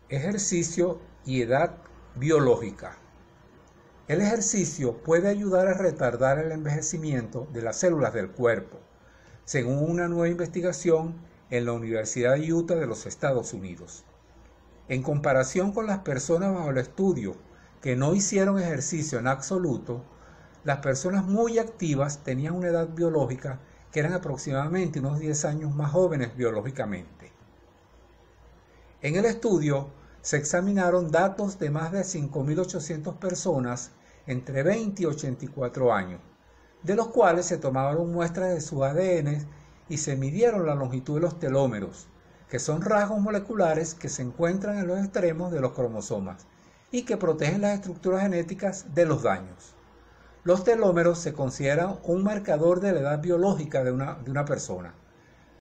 Ejercicio y edad biológica. El ejercicio puede ayudar a retardar el envejecimiento de las células del cuerpo, según una nueva investigación en la Universidad de Utah de los Estados Unidos. En comparación con las personas bajo el estudio que no hicieron ejercicio en absoluto, las personas muy activas tenían una edad biológica que eran aproximadamente unos 10 años más jóvenes biológicamente. En el estudio se examinaron datos de más de 5.800 personas entre 20 y 84 años, de los cuales se tomaron muestras de su ADN y se midieron la longitud de los telómeros, que son rasgos moleculares que se encuentran en los extremos de los cromosomas y que protegen las estructuras genéticas de los daños. Los telómeros se consideran un marcador de la edad biológica de una persona.